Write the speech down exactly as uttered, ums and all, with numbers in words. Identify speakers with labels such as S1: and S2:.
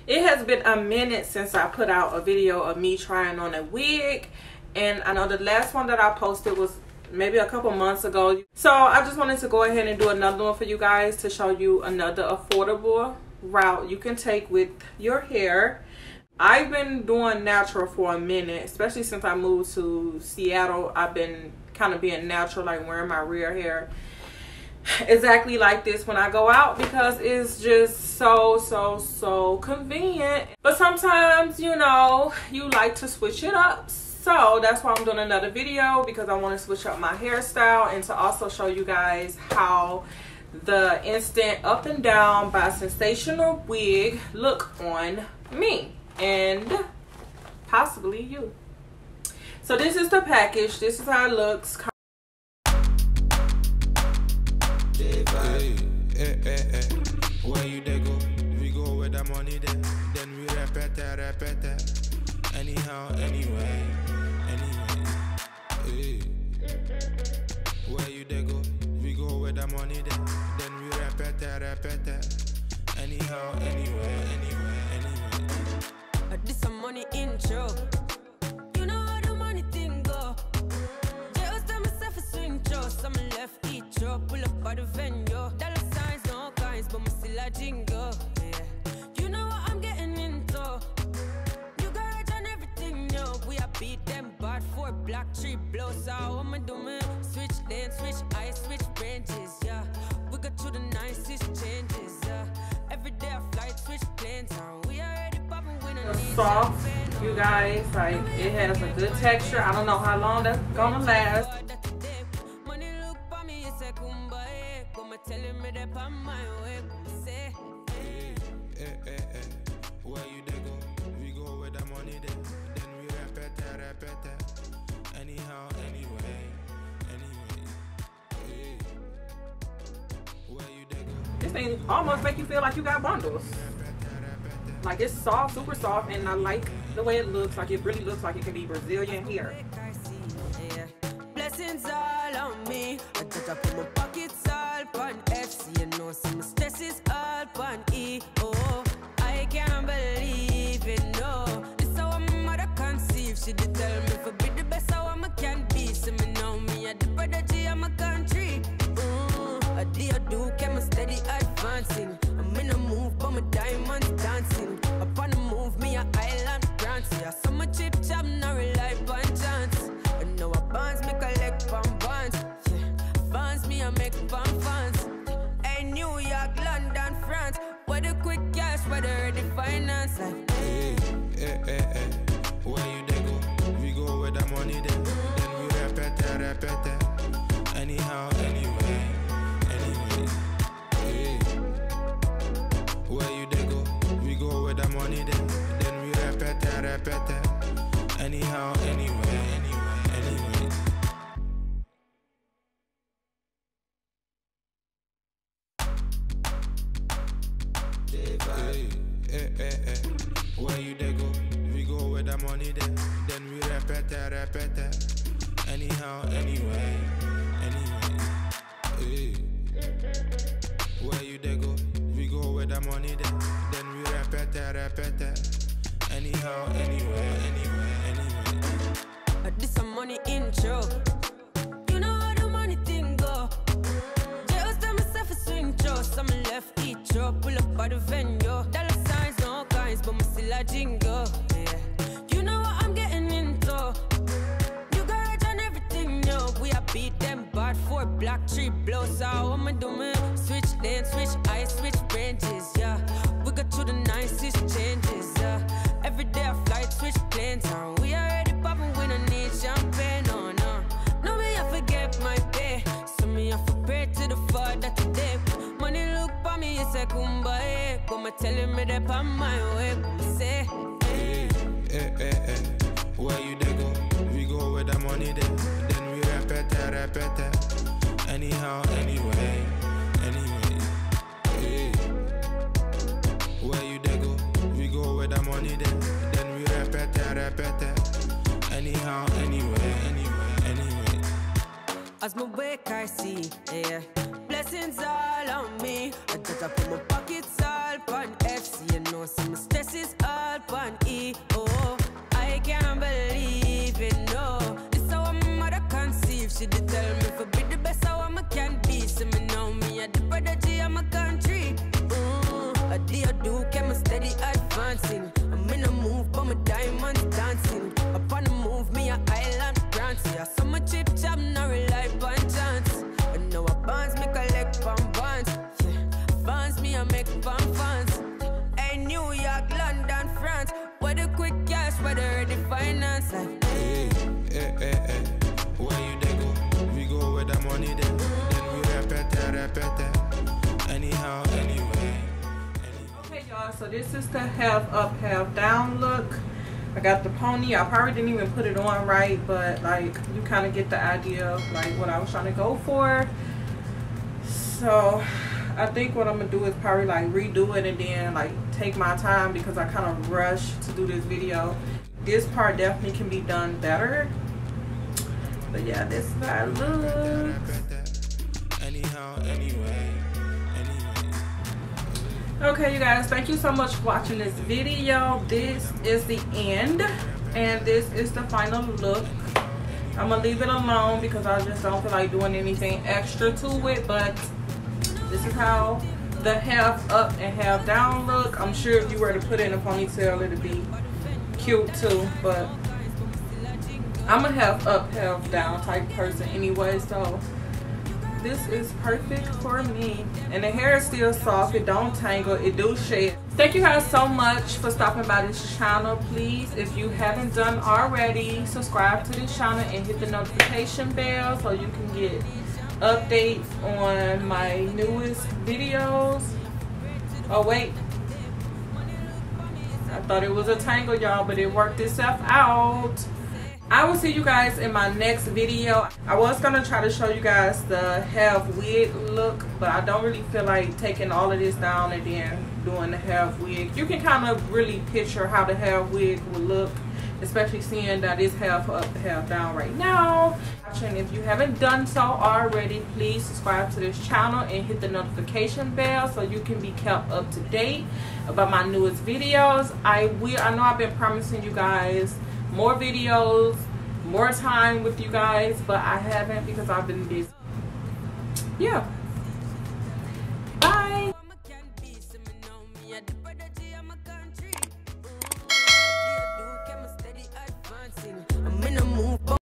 S1: It has been a minute since I put out a video of me trying on a wig, and I know the last one that I posted was maybe a couple months ago. So I just wanted to go ahead and do another one for you guys to show you another affordable route you can take with your hair. I've been doing natural for a minute, especially since I moved to Seattle. I've been kind of being natural, like wearing my rear hair exactly like this when I go out, because it's just so so so convenient. But sometimes, you know, you like to switch it up, so that's why I'm doing another video, because I want to switch up my hairstyle and to also show you guys how the instant up and down by Sensational wig look on me and possibly you. So this is the package. This is how it looks.
S2: Hey, hey, hey, hey. Where you they go? We go with the money then. Then we repeat it, repeat it. Anyhow, anyway, anyway. Hey. Where you they go? We go with the money then. Then we repeat it, repeat it. Anyhow, anyway, anyway, anyway.
S3: This some money intro. You know how the money thing go. Just tell myself a swing show. Some left each show. Pull up by the venue. Dollar signs, no kinds, but me still a jingle. Yeah. You know what I'm getting into. You garage and everything, yo. We a beat them bad for black tree blows out. What me do me? Switch lane, switch ice, switch branches, yeah. We got to the nicest changes, yeah. Every day I fly, switch planes, and we already popping when I need
S1: Soft, you guys. Like, it has a good texture. I don't know how long that's gonna last.
S3: Money look for me, it's a kumbaya. Come telling me that I'm my way. Say,
S2: hey, hey, hey, hey. Where you they go? We go with the money then. Then we repeat it, repeat it. Anyhow, anyway, anyway. Hey. Where you they go?
S1: This thing almost make you feel like you got bundles. Like, it's soft, super soft, and I like the way it looks. Like, it really looks like it can be Brazilian hair.
S3: blessings all on me. I just up in my pockets all on F C. You know some stress is all on E. Oh, I can't believe it, no. This is how my mother conceive. She did tell me for be the best how I can be. So me know me at the prodigy of my country. Mm, I do, I do, keep me steady advancing. I'm in a move, but my diamonds dancing. Up on the move, me a island grants. Yeah, so my chip chop, no rely on chance. And now I bonds, me collect from bonds. Yeah, bonds, me I make from funds. Hey, New York, London, France. Where the quick cash, where the ready finance. Like,
S2: hey, hey, hey, hey. Where you they go? We go with the money then. Then we repeat it, repeat it. Anyhow, anyway, anyway. Hey. Where you they go? We go with the money then. Then we repeat it, repeat it. Anyhow, anyway, anyway, anyway. Hey, hey, hey, hey. Where you they go? We go with the money then. Then we repeat it, repeat it. Anyhow, anyway, anyway. Hey. Where you they go? We go with the money then. Then we repeat it, repeat it. Anyhow, anyway, anyway, anyway.
S3: this some money intro. You know how the money thing go. Just tell myself a swing show. Some left each show. Pull up by the venue. Dollar signs, no kinds, but me still a jingle. Yeah. You know what I'm getting into. You garage and everything, yo. We a beat them bad for black tree blows out. What me do me? Switch lane, switch ice, switch branches, yeah. We got to the nicest changes, yeah. Every day I fly, switch planes, and we already popping when I need champagne, oh no. No, me I forget my pay, so me I for pray to the Father today. Money look for me, it's a kumbaya. Come telling me that I'm my way, say,
S2: hey, hey, hey, hey. Where you they go? We go with the money then. Then we repeat it, repeat it. Anyhow, anyway, anyway. Hey. Where you they go? We go with the money then. Then we repeat it, repeat it. Anyhow, anyway, anyway, anyway.
S3: As my wake I see, yeah. Blessings all on me. I just up in my pockets all on F C. You know some stress is I'm steady advancing. I'm in a move, but my diamonds dancing. Up on the move, me a island grants. Yeah, so my chip chop, no rely on chance. But now I bonds, me collect from bonds. Yeah, bonds me I make from funds. Hey, New York, London, France. Where the quick cash, where the ready finance. Like,
S2: Hey, hey, hey, hey. Where you they go? We go where the money then. Then we repeat it, repeat it. Anyhow, anyway.
S1: Okay, y'all, so this is the half up, half down look. I got the pony. I probably didn't even put it on right, but like you kind of get the idea of like what I was trying to go for. So I think what I'm gonna do is probably like redo it and then like take my time because I kind of rushed to do this video. This part definitely can be done better. But yeah, this is how it looks.
S2: Anyhow, anyway.
S1: Okay, you guys, thank you so much for watching this video. This is the end and this is the final look. I'm gonna leave it alone because I just don't feel like doing anything extra to it, but this is how the half up and half down look. I'm sure if you were to put it in a ponytail it'd be cute too, but I'm a half up, half down type person anyway, so this is perfect for me. And the hair is still soft, it don't tangle, it do shed. Thank you guys so much for stopping by this channel. Please, if you haven't done already, subscribe to this channel and hit the notification bell so you can get updates on my newest videos. Oh wait, I thought it was a tangle, y'all, but it worked itself out. I will see you guys in my next video. I was gonna try to show you guys the half wig look, but I don't really feel like taking all of this down and then doing the half wig. You can kind of really picture how the half wig would look, especially seeing that it's half up, half down right now. And if you haven't done so already, please subscribe to this channel and hit the notification bell so you can be kept up to date about my newest videos. I will. I know I've been promising you guys more videos, more time with you guys, but I haven't because I've been busy. Yeah.